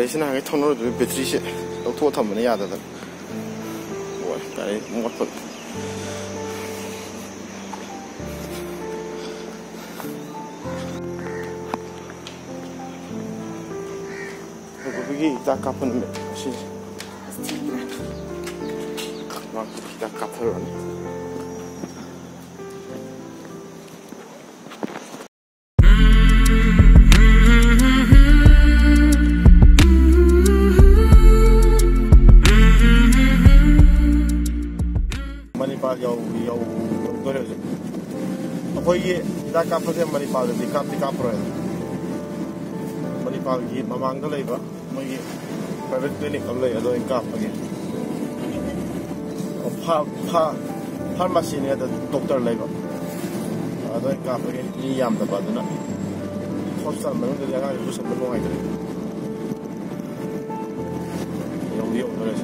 가리시나 하게 턴으로 배터리시 놓고 타면 야다. 뭐 가리 못 여기 딱 갚는 시. 막 딱 갚으러네. Yo Dorejo. Apoie da capa de Manipal de Capro. Manipal gi mamang da leiba. Magi private clinic am lei ado in cap again. Pharmacy ne da doctor leiba. Ado in cap again ni yam da badana. Hospital man da ga ru sa no ai dre. Yo Dorejo.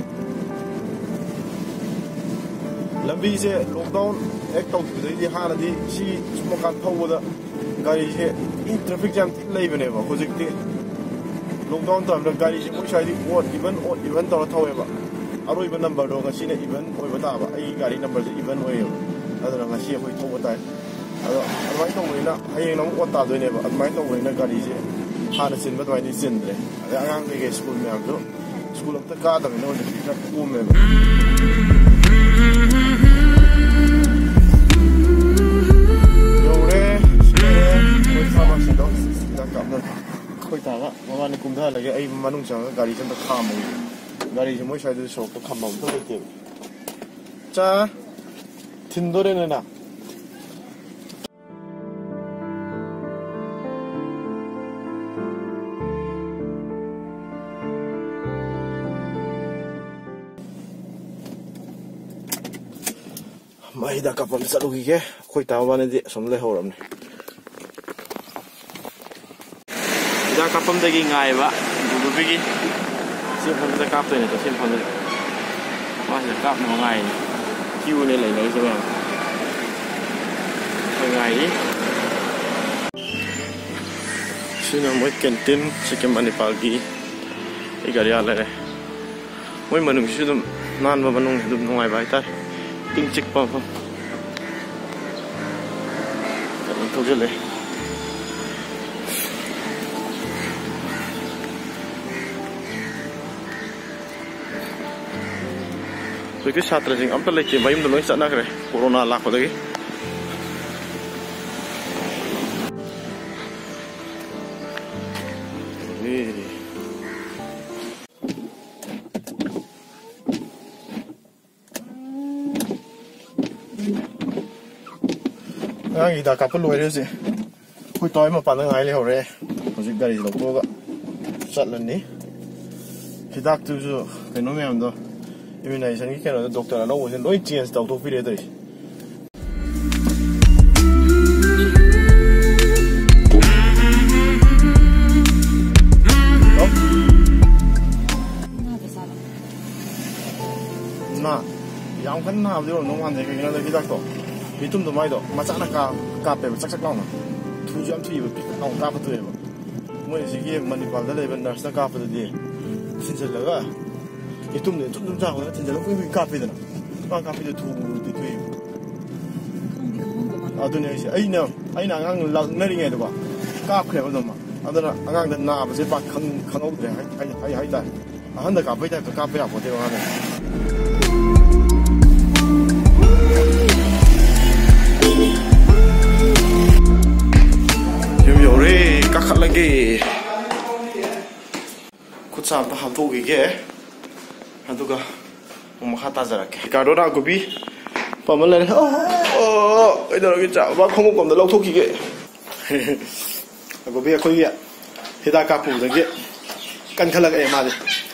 Lambi se lockdown ek tau di hana di si smokan thawda gari se in traffic jam lei bane ba hojik ti lockdown tam da gari se moi sai di odd even taw thawe ba aro even number do ga sine even oi bata ba ai gari number se even oi adara nga si hoi thaw ta ado admai taw ni na ai nang odd ta do ne ba admai taw ni na gari se hana sin ba dai ni sin dre ada angang ge school me am do school of ta ka da no ni ka ku me ba Koi taga, mama ni kumda lagi, ay manung changa gari chanda kham gari se moi side shop ko kham to lete cha tindore ne na mai da kapam chalu gi ke koi ta wa ne di som le horam ne da kapam de gi ngai ba du bi gi sim pham da kap ne to sim pham de ma se kap no ngai kiu ne lai lai se ba ngai sina moi kentin sikem Manipal gi e gari ala re moi manung su dum nan ba manung dum ngai ba ta ting chik pa pa to jele Porque छात्र जिंग अब तक लेके भाई हम दोनों चना करे corona lakh हो गई Ang ida kapal loy re se koi toy ma pan ngai le ho re hojik gari lo ko ga chatlan ni hidak tu ju keno me am do immunization ki keno doctor na wo sen loi change tau to pi re dai na yang kan na do no wan de ke na hidak to Bitum do mai do macana ka pe sak sak launa thu jam thu ibe au ka pa tu e mo si ki Manipal da le ban nurse ka pa de sin se la ga bitum ne tum ja ho tin ja lo ku ka pe de na ka pe de thu de tu e adu ne si ai na ngang la na ri nge do ba ka khre ba do ma adana angang da na ba se ba khang au de hai da han da ka pe da ka pe ya bo de wa ne kakak lagi kutsam ta ham to ge aduga mukha ta jarak karo ra gobi pamal le idar ge cha ba khomu kom da lok thok ge gobi khoi ya hida ka pu da ge kan khalak e ma de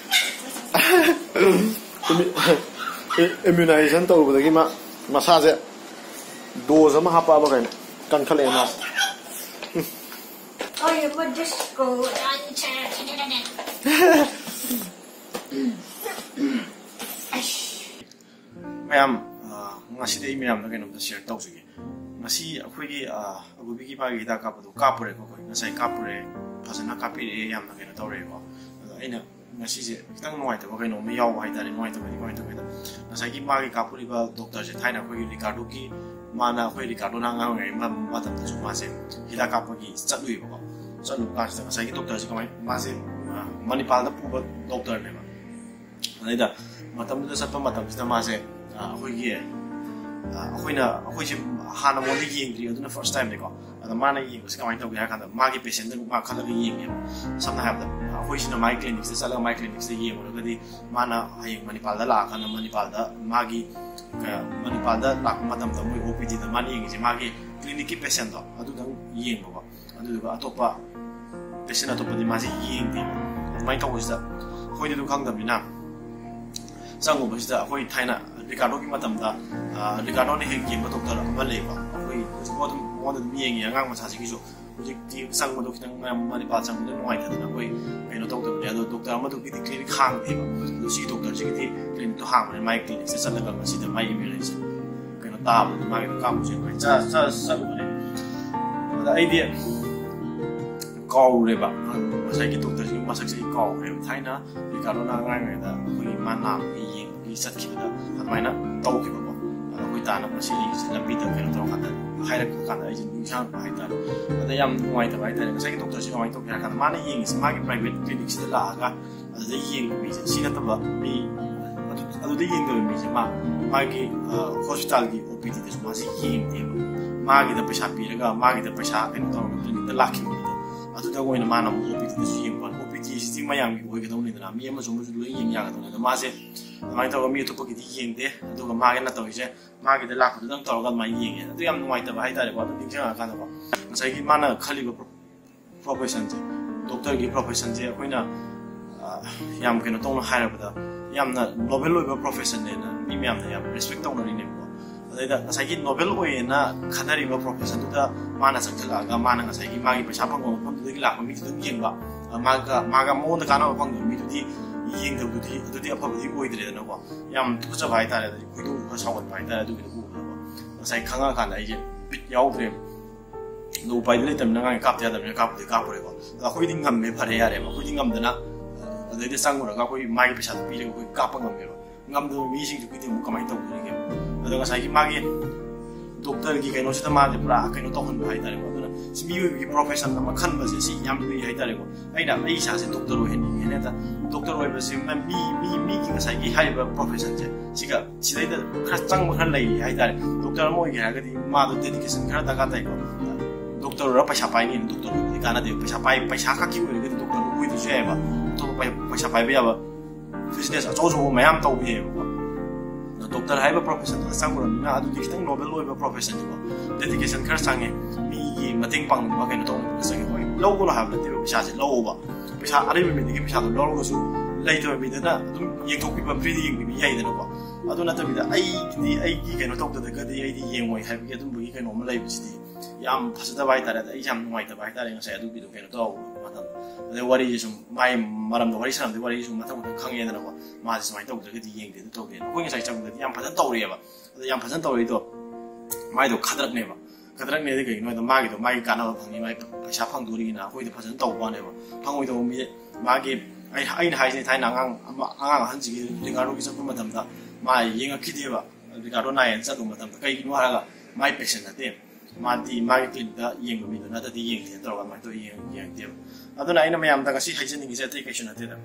immunization to da ge ma massage dose ma hapa ba kan khale ma Oh, you would just go on chair. Ma'am, ngasi day ma'am na ganun na share tau sige. Ngasi ako gi agubi ki pagi da kapado kapure ko ko. Nasay kapure pasana kapire yam na ganun tau re ko. ꯑꯩꯅ ꯉꯁꯤꯁꯦ ꯈꯤꯇꯪ ꯅꯨꯡꯉꯥꯏꯇꯕ ꯀꯩꯅꯣꯝꯃ ꯌꯥꯎꯕ ꯍꯥꯏꯇꯥꯔꯦ ꯅꯨꯡꯉꯥꯏꯇꯕꯗ ꯉꯁꯥꯏꯒꯤ ꯃꯥꯒꯤ ꯀꯥꯞꯄꯨꯔꯤꯕ ꯗꯣꯛꯇꯔꯁꯦ ꯊꯥꯏꯅ ꯑꯩꯈꯣꯏꯒꯤ ꯔꯤꯀꯥꯔꯗꯣꯒꯤ ꯃꯥꯅ ꯑꯩꯈꯣꯏ ꯔꯤꯀꯥꯔꯗꯣꯅ ꯑꯉꯥꯡ ꯑꯣꯏꯔꯤꯉꯩ ꯃꯇꯝꯗꯁꯨ ꯃꯥꯁꯦ ꯍꯤꯗꯥꯛ ꯀꯥꯞꯄꯒꯤ ꯆꯠꯂꯨꯏꯕꯀꯣ ꯆꯠꯂꯨꯕ ꯀꯥꯟꯁꯤꯗ ꯉꯁꯥꯏꯒꯤ ꯗꯣꯛꯇꯔꯁꯦ ꯀꯃꯥꯏꯅ ꯃꯥꯁꯦ ꯃꯅꯤꯄꯥꯜꯗ ꯄꯨꯕ ꯗꯣꯛꯇꯔꯅꯦꯕ ꯑꯗꯩꯗ ꯃꯇꯝꯗꯨꯗ ꯆꯠꯄ ꯃꯇꯝꯁꯤꯗ ꯃꯥꯁꯦ ꯑꯩꯈꯣꯏꯁꯦ ꯍꯥꯟꯅ ꯃꯉꯣꯟꯗ ꯌꯦꯡꯗ꯭ꯔꯤ ꯑꯗꯨꯅ ꯐꯥꯔꯁ ꯇꯥꯏꯝꯅꯦꯀꯣ ꯑꯗ ꯃꯥꯅ ꯌꯦꯡꯕꯁꯦ ꯀꯃꯥꯏꯅ ꯇꯧꯒꯦ ꯍꯥꯏ ꯀꯥꯟꯗ ꯃꯥꯒꯤ ꯄꯦꯁꯦꯟꯗ ꯃꯥ ꯈꯜꯂꯒ ꯌꯦꯡꯉꯦꯕ ꯁꯝꯅ ꯍꯥꯏꯔꯕꯗ ꯑꯩꯈꯣꯏꯁꯤꯅ ꯃꯥꯒꯤ ꯀ꯭ꯂꯤꯅꯤꯛꯁꯤꯗ ꯆꯠꯂꯒ ꯃꯥꯒꯤ ꯀ꯭ꯂꯤꯅꯤꯛꯁꯤꯗ ꯌꯦꯡꯉꯨꯔꯒꯗꯤ ꯃꯥꯅ ꯍꯌꯦꯡ ꯃꯅꯤꯄꯥꯜꯗ ꯂꯥꯛꯑꯀꯥꯟꯗ ꯃꯅꯤꯄꯥꯜꯗ ꯂꯥꯛꯄ ꯃꯇꯝꯗ ꯃꯣꯏ OPDꯗ ꯃꯥꯅ ꯌꯦꯡꯉꯤꯁꯦ ꯃꯥꯒꯤ ꯀ꯭ꯂꯤꯅꯤꯛꯀꯤ ꯄꯦꯁꯦꯟꯗꯣ ꯑꯗꯨꯗꯪ ꯌꯦꯡꯕꯀꯣ ꯑꯗꯨꯗꯨꯒ ꯑꯇꯣꯞꯄ ꯄꯦꯁꯦꯟ ꯑꯇꯣꯞꯄꯗꯤ ꯃꯥꯁꯦ ꯌꯦꯡꯗꯦꯕ ꯑꯗꯨꯃꯥꯏꯅ ꯇꯧꯕꯁꯤꯗ ꯑꯩꯈꯣꯏꯗꯤ ꯑꯗꯨ ꯈꯪꯗꯕꯅꯤ나 ꯆꯪꯉꯨꯕꯁꯤꯗ ꯑꯩꯈꯣꯏ ꯊꯥꯏꯅ ꯔꯤꯀꯥꯔꯗꯣꯒꯤ ꯃꯇꯝꯗ ꯔꯤꯀꯥꯔꯗꯣꯅ ꯍꯦꯛ ꯌꯦꯡꯕ ꯗꯣꯛꯇꯔ ꯑꯃ ꯂꯩꯕ ꯑꯩꯈꯣꯏ ꯍꯧꯖꯤꯛꯐꯥꯎ ꯃꯉꯣꯟꯗ ꯑꯗꯨꯝ ꯌꯦꯡꯉꯤ ꯑꯉꯥꯡ ꯃꯆꯥꯁꯤꯒꯤꯁꯨ ꯍꯧꯖꯤꯛꯇꯤ ꯆꯪꯕꯗꯣ ꯈꯤꯇꯪ ꯃꯅꯤꯄꯥꯜ ꯆꯪꯕꯗ ꯅꯨꯡꯉꯥꯏꯇꯗꯅ ꯑꯩꯈꯣꯏ ꯀꯩꯅꯣ ꯇꯧꯗꯕꯅꯦ ꯑꯗꯣ ꯗꯣꯛꯇꯔ ꯑꯃꯗꯨꯒꯤꯗꯤ ꯀ꯭ꯂꯤꯅꯤꯛ ꯍꯥꯡꯗꯦꯕ ꯑꯗꯣ ꯁꯤ ꯗꯣꯛꯇꯔꯁꯤꯒꯤꯗꯤ ꯀ꯭ꯂꯤꯅꯤꯛꯇꯣ ꯍꯥꯡꯕꯅꯦ ꯃꯥꯒꯤ ꯀ꯭ꯂꯤꯅꯤꯛꯁꯦ ꯆꯠꯂꯒ ꯃꯁꯤꯗ ꯃꯥꯒꯤ ꯏꯃꯦꯜꯁꯦ ꯀꯩꯅꯣ ꯇꯥꯕꯗ ꯃꯥꯒꯤꯗꯣ ꯀꯥꯞꯄꯁꯦ ꯑꯩꯈꯣꯏ ꯆꯠꯂꯨꯕꯅꯦ ꯑꯗ ꯑꯩꯗꯤ ꯀꯥꯎꯔꯦꯕ ꯉꯁꯥꯏꯒꯤ ꯗꯣꯛꯇꯔꯁꯤꯒꯤ ꯃꯁꯛꯁꯦ ꯑꯩ ꯀꯥꯎꯈ꯭ꯔꯦꯕ ꯊꯥꯏꯅ ꯔꯤꯀꯥꯔꯗꯣꯅ ꯑꯉꯥꯡ ꯑꯣꯏꯔꯤꯉꯩꯗ ꯑꯩꯈꯣꯏꯒꯤ ꯃꯥ ꯅꯥꯕꯒꯤ ꯌꯦꯡꯕꯒꯤ ꯆꯠꯈꯤꯕꯗ ꯑꯗꯨꯃꯥꯏꯅ ꯇꯧꯈꯤꯕꯀꯣ ꯑꯗ ꯑꯩꯈꯣꯏ ꯇꯥꯅ ꯉꯁꯤ ꯑꯩꯁꯦ ꯂꯝꯕꯤꯗ ꯀꯩꯅꯣ ꯇꯧꯔꯀꯥꯟꯗ ꯍꯥꯏꯔꯛꯄ ꯀꯥꯟꯗ ꯑꯩꯁꯦ ꯅꯤꯡꯁꯤꯡꯉꯛꯄ ꯍꯥꯏꯇꯥꯔꯦ ꯑꯗ ꯌꯥꯝ ꯅꯨꯡꯉꯥꯏꯇꯕ ꯍꯥꯏꯇꯥꯔꯦ ꯉꯁꯥꯏꯒꯤ ꯗꯣꯛꯇꯔꯁꯤ ꯀꯃꯥꯏꯅ ꯇꯧꯒꯦ ꯍꯥꯏ ꯀꯥꯟꯗ ꯃꯥꯅ ꯌꯦꯡꯉꯤꯁꯦ ꯃꯥꯒꯤ ꯄ꯭ꯔꯥꯏꯚꯦꯠ ꯀ꯭ꯂꯤꯅꯤꯛꯁꯤꯗ ꯂꯥꯛꯑꯒ ꯑꯗꯨꯗ ꯌꯦꯡꯕ ꯃꯤꯁꯦ ꯁꯤ ꯅꯠꯇꯕ ꯃꯤ ꯑꯗꯨꯗ ꯌꯦꯡꯗꯕ ꯃꯤꯁꯦ ꯃꯥꯒꯤ ꯍꯣꯁꯄꯤꯇꯥꯜꯒꯤ OPDꯗꯁꯨ ꯃꯥꯁꯦ ꯌꯦꯡꯗꯦꯕ ꯃꯥꯒꯤꯗ ꯄꯩꯁꯥ ꯄꯤꯔꯒ ꯃꯥꯒꯤꯗ ꯄꯩꯁꯥ ꯀꯩꯅꯣ ꯇꯧꯔꯒ ꯀ꯭ꯂꯤꯅꯤꯛꯇ ꯂꯥꯛꯈꯤꯕ ꯃꯤꯗꯣ ꯑꯗꯨꯗ ꯑꯣꯏꯅ ꯃꯥꯅ ꯑꯃꯨꯛ OPDꯗꯁꯨ ꯌꯦꯡꯕ OPDꯁꯤꯗꯤ ꯃꯌꯥꯝꯒꯤ ꯑꯣꯏꯒꯗꯧꯅꯤꯗꯅ ꯃꯤ ꯑꯃꯁꯨ ꯂꯣꯏ ꯌꯦꯡ ꯌꯥꯒꯗꯧꯅꯤ ꯑꯗꯣ ꯃꯥꯁꯦ ꯑꯗꯨꯃꯥꯏꯅ ꯇꯧꯔꯒ ꯃꯤ ꯑꯇꯣꯞꯄꯒꯤꯗꯤ ꯌꯦꯡꯗꯦ ꯑꯗꯨꯒ ꯃꯥꯒꯤꯅ ꯇꯧꯔꯤꯁꯦ ꯃꯥꯒꯤꯗ ꯂꯥꯛꯄꯗꯨꯗꯪ ꯇꯧꯔꯒ ꯑꯗꯨꯃꯥꯏꯅ ꯌꯦꯡꯉꯦ ꯑꯗꯨ ꯌꯥꯝ ꯅꯨꯡꯉꯥꯏꯇꯕ ꯍꯥꯏꯇꯥꯔꯦꯀꯣ ꯑꯗꯨ ꯅꯤꯡꯁꯤꯡꯉꯀꯥꯟꯗꯀꯣ ꯉꯁꯥꯏꯒꯤ ꯃꯥꯅ ꯈꯜꯂꯤꯕ ꯄ꯭ꯔꯣꯐꯦꯁꯟꯁꯦ ꯗꯣꯛꯇꯔꯒꯤ ꯄ꯭ꯔꯣꯐꯦꯁꯟꯁꯦ ꯑꯩꯈꯣꯏꯅ ꯌꯥꯝ ꯀꯩꯅꯣ ꯇꯧꯅ ꯍꯥꯏꯔꯕꯗ ꯌꯥꯝꯅ ꯅꯣꯕꯦꯜ ꯑꯣꯏꯕ ꯄ꯭ꯔꯣꯐꯦꯁꯟꯅꯦꯅ ꯃꯤ ꯃꯌꯥꯝꯅ ꯌꯥꯝ ꯔꯦꯁꯄꯦꯛ ꯇꯧꯅꯔꯤꯅꯦꯕꯀꯣ ꯑꯗꯩꯗ ꯉꯁꯥꯏꯒꯤ ꯅꯣꯕꯦꯜ ꯑꯣꯏꯌꯦꯅ ꯈꯟꯅꯔꯤꯕ ꯄ꯭ꯔꯣꯐꯦꯁꯟꯗꯨꯗ ꯃꯥꯅ ꯆꯪꯁꯤꯜꯂꯛꯑꯒ ꯃꯥꯅ ꯉꯁꯥꯏꯒꯤ ꯃꯥꯒꯤ ꯄꯩꯁꯥ ꯐꯪꯕ ꯃꯐꯝꯗꯨꯗꯒꯤ ꯂꯥꯛꯄ ꯃꯤꯗꯨꯗꯪ ꯌꯦꯡꯕ ꯃꯥꯒ ꯃꯉꯣꯟꯗ ꯀꯥꯟꯅꯕ ꯐꯪꯗꯕ ꯃꯤꯗꯨꯗꯤ ꯌꯦꯡꯗꯕꯗꯨꯗꯤ ꯑꯗꯨꯗꯤ ꯑꯐꯕꯗꯤ ꯑꯣꯏꯗ꯭ꯔꯦꯗꯅꯀꯣ ꯌꯥꯝ ꯇꯨꯀꯠꯆꯕ ꯍꯥꯏꯇꯥꯔꯦ ꯑꯗꯨꯗꯤ ꯈꯣꯏꯗꯧ ꯈꯔ ꯁꯥꯎꯒꯠꯄ ꯍꯥꯏꯇꯥꯔꯦ ꯑꯗꯨꯒꯤꯗꯣ ꯎꯕꯗꯀꯣ ꯉꯁꯥꯏ ꯈꯪꯉꯛꯑꯀꯥꯟꯗ ꯑꯩꯁꯦ ꯕꯤꯠ ꯌꯥꯎꯗ꯭ꯔꯦꯕ ꯑꯗꯣ ꯎꯄꯥꯏꯗꯤ ꯂꯩꯇꯕꯅꯤꯅ ꯑꯉꯥꯡ ꯀꯥꯞꯇ ꯌꯥꯗꯕꯅꯤꯅ ꯀꯥꯞꯄꯨꯗꯤ ꯀꯥꯞꯄꯨꯔꯦꯀꯣ ꯑꯗꯣ ꯑꯩꯈꯣꯏꯗꯤ ꯉꯝꯃꯦ ꯐꯔꯦ ꯌꯥꯔꯦꯕ ꯑꯩꯈꯣꯏꯗꯤ ꯉꯝꯗꯅ ꯑꯗꯩꯗ ꯆꯪꯉꯨꯔꯒ ꯑꯩꯈꯣꯏ ꯃꯥꯒꯤ ꯄꯩꯁꯥꯗꯣ ꯄꯤꯔꯒ ꯑꯩꯈꯣꯏ ꯀꯥꯞꯄ ꯉꯝꯃꯦꯕ ꯉꯝꯗꯕ ꯃꯤꯁꯤꯡꯗꯨꯒꯤꯗꯤ ꯑꯃꯨꯛ ꯀꯃꯥꯏꯅ ꯇꯧꯗꯣꯔꯤꯒꯦ ꯑꯗꯣ ꯉꯁꯥꯏꯒꯤ ꯃꯥꯒꯤ ꯗꯣꯛꯇꯔꯒꯤ ꯀꯩꯅꯣꯁꯤꯗ ꯃꯥꯁꯦ ꯄꯨꯔꯥ ꯀꯩꯅꯣ ꯇꯧꯍꯟꯕ ꯍꯥꯏꯇꯥꯔꯦꯀꯣ ꯑꯗꯨꯅ ꯃꯤꯑꯣꯏꯕꯒꯤ ꯄ꯭ꯔꯣꯐꯦꯁꯟ ꯑꯃ ꯈꯟꯕꯁꯦ ꯁꯤ ꯌꯥꯝ ꯂꯨꯏ ꯍꯥꯏꯇꯥꯔꯦꯀꯣ ꯑꯩ ꯏꯁꯥꯁꯦ ꯗꯣꯛꯇꯔ ꯑꯣꯏꯍꯟꯅꯤꯡꯉꯦ ꯍꯦꯛꯇ ꯗꯣꯛꯇꯔ ꯑꯣꯏꯕꯁꯤ ꯃꯤꯒꯤ ꯉꯁꯥꯏꯒꯤ ꯍꯥꯏꯔꯤꯕ ꯄ꯭ꯔꯣꯐꯦꯁꯟꯁꯦ ꯁꯤꯗꯩꯗ ꯈꯔ ꯆꯪꯕ ꯈꯔ ꯂꯩ ꯍꯥꯏꯇꯥꯔꯦ ꯗꯣꯛꯇꯔ ꯑꯃ ꯑꯣꯏꯒꯦ ꯍꯥꯏꯔꯒꯗꯤ ꯃꯥꯗꯣ ꯗꯦꯗꯤꯀꯦꯁꯟꯈꯔ ꯗꯔꯀꯥꯔ ꯇꯥꯏꯀꯣ ꯗꯣꯛꯇꯔ ꯑꯣꯏꯔꯒ ꯄꯩꯁꯥ ꯄꯥꯏꯅꯤꯅ ꯗꯣꯛꯇꯔ ꯑꯣꯏꯕꯗꯤ ꯀꯥꯟꯅꯗꯦꯕ ꯄꯩꯁꯥ ꯈꯛꯀꯤ ꯑꯣꯏꯔꯒꯗꯤ ꯗꯣꯛꯇꯔ ꯑꯣꯏꯗ꯭ꯔꯁꯨ ꯌꯥꯏꯑꯕ ꯑꯇꯣꯞꯄ ꯄꯩꯁꯥ ꯄꯥꯏꯕ ꯌꯥꯕ ꯕꯤꯖꯤꯅꯦꯁ ꯑꯆꯧ ꯑꯆꯧꯕ ꯃꯌꯥꯝ ꯇꯧꯕ ꯌꯥꯏꯑꯕꯀꯣ ꯗꯣꯛꯇꯔ ꯍꯥꯏꯕ ꯄ꯭ꯔꯣꯐꯦꯁꯟꯗꯨꯗ ꯆꯪꯉꯨꯔꯕꯅꯤꯅ ꯑꯗꯨꯗꯤ ꯈꯤꯇꯪ ꯅꯣꯕꯦꯜ ꯑꯣꯏꯕ ꯄ꯭ꯔꯣꯐꯦꯁꯟꯅꯤꯀꯣ ꯗꯦꯗꯤꯀꯦꯁꯟ ꯈꯔ ꯆꯪꯉꯦ ꯃꯤꯒꯤ ꯃꯇꯦꯡ ꯄꯥꯡꯅꯤꯡꯕ ꯀꯩꯅꯣ ꯇꯧꯅꯤꯡꯕ ꯆꯪꯉꯦ ꯍꯣꯏ ꯂꯧꯒꯅꯣ ꯍꯥꯏꯕ ꯅꯠꯇꯦꯕ ꯄꯩꯁꯥꯁꯦ ꯂꯧꯑꯣꯕ ꯄꯩꯁꯥ ꯑꯔꯩꯕ ꯃꯤꯗꯒꯤ ꯄꯩꯁꯥꯗꯣ ꯂꯧꯔꯒꯁꯨ ꯂꯩꯇꯕ ꯃꯤꯗꯅ ꯑꯗꯨꯝ ꯌꯦꯡꯊꯣꯛꯄꯤꯕ ꯐ꯭ꯔꯤꯗ ꯌꯦꯡꯕꯤꯕ ꯌꯥꯏꯗꯅꯀꯣ ꯑꯗꯨ ꯅꯠꯇꯕꯤꯗ ꯑꯩꯒꯤ ꯀꯩꯅꯣ ꯇꯧꯗ꯭ꯔꯒꯗꯤ ꯑꯩꯗꯤ ꯌꯦꯡꯉꯣꯏ ꯍꯥꯏꯕꯒꯤ ꯑꯗꯨꯝꯕꯒꯤ ꯀꯩꯅꯣꯝ ꯂꯩꯕꯁꯤꯗꯤ ꯌꯥꯝ ꯐꯖꯗꯕ ꯍꯥꯏꯇꯥꯔꯦ ꯑꯩꯁꯦ ꯌꯥꯝ ꯅꯨꯡꯉꯥꯏꯇꯕ ꯍꯥꯏꯇꯥꯔꯦ ꯉꯁꯥꯏ ꯑꯗꯨꯒꯤꯗꯣ ꯀꯩꯅꯣ ꯇꯧꯕ ꯃꯇꯝꯗ ꯑꯗꯩ ꯋꯥꯔꯤꯁꯦ ꯁꯨꯝ ꯃꯥꯏ ꯃꯔꯝꯗ ꯋꯥꯔꯤ ꯁꯥꯟꯅꯕꯗꯤ ꯋꯥꯔꯤꯁꯦ ꯁꯨꯝ ꯃꯊꯪ ꯈꯪꯉꯦꯗꯅꯀꯣ ꯃꯥꯁꯦ ꯁꯨꯃꯥꯏꯅ ꯇꯧꯗ꯭ꯔꯒꯗꯤ ꯌꯦꯡꯗꯦ ꯑꯗꯨ ꯇꯧꯗꯦ ꯑꯩꯈꯣꯏ ꯉꯁꯥꯏ ꯆꯪꯕꯗꯗꯤ ꯌꯥꯝ ꯐꯖꯅ ꯇꯧꯔꯛꯑꯦꯕ ꯑꯗꯣ ꯌꯥꯝ ꯐꯖꯅ ꯇꯧꯔꯛꯏꯗꯣ ꯃꯥꯏꯗꯣ ꯈꯗ꯭ꯔꯛꯅꯦꯕ ꯈꯗ꯭ꯔꯛꯅꯦꯗꯤ ꯀꯩꯒꯤꯅꯣ ꯍꯥꯏꯗ ꯃꯥꯒꯤ ꯀꯥꯟꯅꯕ ꯐꯪꯉꯤ ꯃꯥꯒꯤ ꯄꯩꯁꯥ ꯐꯪꯗꯣꯔꯤꯅ ꯑꯩꯈꯣꯏꯗ ꯐꯖꯅ ꯇꯧꯕ ꯋꯥꯅꯦꯕ ꯐꯪꯉꯣꯏꯗꯧꯕ ꯃꯤꯁꯦ ꯃꯥꯒꯤ ꯑꯩꯅ ꯍꯥꯏꯁꯤꯅꯦ ꯊꯥꯏꯅ ꯑꯉꯥꯡ ꯑꯍꯟꯁꯤꯒꯤ ꯔꯤꯀꯥꯔꯗꯣꯒꯤ ꯆꯠꯄ ꯃꯇꯝꯗ ꯃꯥ ꯌꯦꯡꯉꯛꯈꯤꯗꯦꯕ ꯔꯤꯀꯥꯔꯗꯣ ꯅꯥꯏꯌꯦꯅ ꯆꯠꯂꯨꯕ ꯃꯇꯝꯗ ꯀꯩꯒꯤꯅꯣ ꯍꯥꯏꯔꯒ ꯃꯥꯏ ꯄꯦꯁꯦꯟ ꯅꯠꯇꯦ ꯃꯥꯗꯤ ꯃꯥꯒꯤ ꯀ꯭ꯂꯤꯅꯤꯛꯇ ꯌꯦꯡꯕ ꯃꯤꯗꯨ ꯅꯠꯇꯗꯤ ꯌꯦꯡꯗꯦ ꯇꯧꯔꯒ ꯑꯗꯨꯃꯥꯏꯅ ꯇꯧꯔ ꯌꯦꯡꯉꯛꯇꯦꯕ ꯑꯗꯨꯅ ꯑꯩꯅ ꯃꯌꯥꯝꯗ ꯉꯁꯤ ꯍꯥꯏꯖꯅꯤꯡꯉꯤꯁꯦ ꯑꯇꯩ ꯀꯩꯁꯨ ꯅꯠꯇꯦꯗ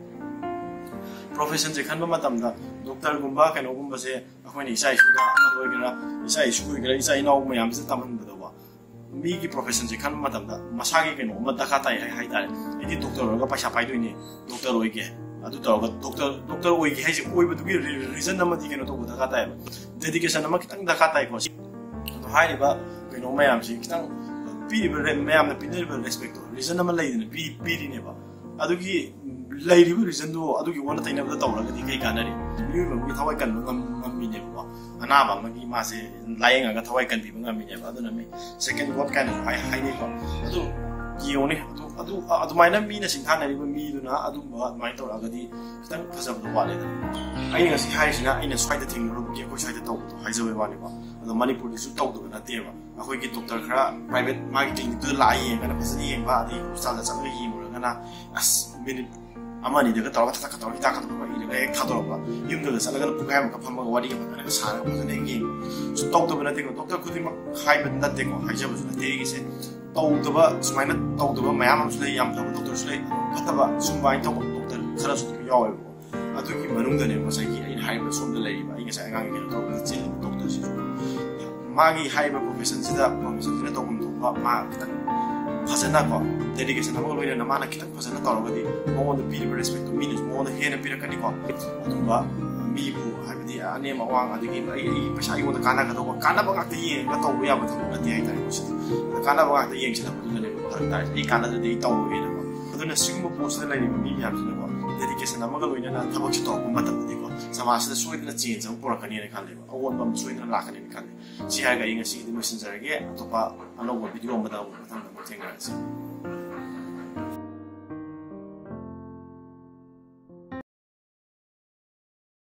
ꯄ꯭ꯔꯣꯐꯦꯁꯟꯁꯦ ꯈꯟꯕ ꯃꯇꯝꯗ ꯗꯣꯛꯇꯔꯒꯨꯝꯕ ꯀꯩꯅꯣꯒꯨꯝꯕꯁꯦ ꯑꯩꯈꯣꯏꯅ ꯏꯆꯥ ꯏꯁꯨꯗ ꯑꯃꯗ ꯑꯣꯏꯒꯦꯔꯥ ꯏꯆꯥ ꯏꯁꯨ ꯑꯣꯏꯒꯦꯔꯥ ꯏꯆꯥ ꯏꯅꯥꯎ ꯃꯌꯥꯝꯁꯤꯗ ꯇꯝꯍꯟꯕꯗꯀꯣ ꯃꯤꯒꯤ ꯄ꯭ꯔꯣꯐꯦꯁꯟꯁꯦ ꯈꯟꯕ ꯃꯇꯝꯗ ꯃꯁꯥꯒꯤ ꯀꯩꯅꯣ ꯑꯃ ꯗꯔꯀꯥꯔ ꯇꯥꯏ ꯍꯥꯏꯇꯥꯔꯦ ꯑꯩꯗꯤ ꯗꯣꯛꯇꯔ ꯑꯣꯏꯔꯒ ꯄꯩꯁꯥ ꯄꯥꯏꯗꯣꯏꯅꯦ ꯗꯣꯛꯇꯔ ꯑꯣꯏꯒꯦ ꯑꯗꯨ ꯇꯧꯔꯒ ꯗꯣꯛꯇꯔ ꯑꯣꯏꯒꯦ ꯍꯥꯏꯁꯦ ꯑꯣꯏꯕꯗꯨꯒꯤ ꯔꯤꯖꯟ ꯑꯃꯗꯤ ꯀꯩꯅꯣ ꯇꯧꯕ ꯗꯔꯀꯥꯔ ꯇꯥꯏꯌꯦꯕ ꯗꯦꯗꯤꯀꯦꯁꯟ ꯑꯃ ꯈꯤꯇꯪ ꯗꯔꯀꯥꯔ ꯇꯥꯏꯀꯣ ꯑꯗꯣ ꯍꯥꯏꯔꯤꯕ ꯀꯩꯅꯣ ꯃꯌꯥꯝꯁꯤ ꯈꯤꯇꯪ ꯄꯤꯔꯤꯕ ꯃꯌꯥꯝꯅ ꯄꯤꯅꯔꯤꯕ ꯔꯦꯁꯄꯦꯛꯇꯣ ꯔꯤꯖꯟ ꯑꯃ ꯂꯩꯗꯅ ꯄꯤꯔꯤꯅꯦꯕ ꯑꯗꯨꯒꯤ ꯂꯩꯔꯤꯕ ꯔꯤꯖꯟꯗꯣ ꯑꯗꯨꯒꯤ ꯑꯣꯟꯅ ꯇꯩꯅꯕꯗ ꯇꯧꯔꯒꯗꯤ ꯀꯩ ꯀꯥꯟꯅꯔꯤ ꯃꯤꯑꯣꯏꯕ ꯑꯃꯒꯤ ꯊꯋꯥꯏ ꯀꯟꯕ ꯉꯝꯃꯤꯅꯦꯕꯀꯣ ꯑꯅꯥꯕ ꯑꯃꯒꯤ ꯃꯥꯁꯦ ꯂꯥꯌꯦꯡꯉꯒ ꯊꯋꯥꯏ ꯀꯟꯕꯤꯕ ꯉꯝꯃꯤꯅꯦꯕ ꯑꯗꯨꯅ ꯃꯤ ꯁꯦꯀꯦꯟ ꯒꯣꯗ ꯀꯥꯏꯅꯁꯨ ꯍꯥꯏꯅꯩꯀꯣ ꯑꯗꯨ ꯌꯦꯡꯉꯨꯅꯦ ꯑꯗꯨꯃꯥꯏꯅ ꯃꯤꯅ ꯁꯤꯡꯊꯥꯅꯔꯤꯕ ꯃꯤꯗꯨꯅ ꯑꯗꯨꯝꯕ ꯑꯗꯨꯃꯥꯏꯅ ꯇꯧꯔꯛꯑꯒꯗꯤ ꯈꯤꯇꯪ ꯐꯖꯕꯗꯣ ꯋꯥꯠꯂꯦꯗꯅ ꯑꯩꯅ ꯉꯁꯤ ꯍꯥꯏꯔꯤꯁꯤꯅ ꯑꯩꯅ ꯁ꯭ꯋꯥꯏꯗ ꯊꯦꯡꯅꯔꯨꯕꯒꯤ ꯑꯩꯈꯣꯏ ꯁ꯭ꯋꯥꯏꯗ ꯇꯧꯕꯗꯣ ꯍꯥꯏꯖꯕꯩ ꯋꯥꯅꯤꯀꯣ ꯑꯗꯣ ꯃꯅꯤꯄꯨꯔꯗꯁꯨ ꯇꯧꯗꯕ ꯅꯠꯇꯦꯕ ꯑꯩꯈꯣꯏꯒꯤ ꯗꯣꯛꯇꯔ ꯈꯔ ꯄ꯭ꯔꯥꯏꯚꯦꯠ ꯃꯥꯒꯤ ꯀ꯭ꯂꯤꯅꯤꯛꯇꯨꯗ ꯂꯥꯛꯑ ꯌꯦꯡꯉꯒꯅ ꯐꯖꯅ ꯌꯦꯡꯕ ꯑꯗꯩ ꯍꯣꯁꯄꯤꯇꯥꯜꯗ ꯆꯠꯂꯒ ꯌꯦꯡꯉꯨꯔꯒꯅ ꯑꯁ minute amani de ka ta ka ita ka ba ire ek tha do ba yum de sa la ga pu ga ma ka pham ga wadi ga ba ka sa ga ba ne ngi so tok to ba na te ko doctor khudi ma khai ba na te ko hai ja ba na te gi se tok to ba sumaina tok to ba ma yam su le yam tha ba doctor su le kha ba sum ba in to doctor khara su ki yaw ba atu ki manung da ne ma sa gi ai hai ba sum de le ba i ga sa ngang gi to chi doctor si ma gi hai ba profession si da profession si na to kum to ba ma fazana ko dedication na mo loina na mana kita fazana tawra gadi mo on the people respect to minus mo on the hena pira kani ko ba mi bu habidi ane ma wang adigi ai pesa I wona kana ka to kana ba ka ye ba to ya ba to na ti ai ta ko si kana ba ka ye chi na ko ne ko ta I kana de to ye na ko aduna sigmo post la ni mi ya ni ko dedication na ma ga loina na thabak chi to ko ma ta ni ko samaj da soi na change ang pura kani ne kan le ba awon ba soi na la kani kan si ha ga inga si di messenger ge to pa alo video ma da 我们听了。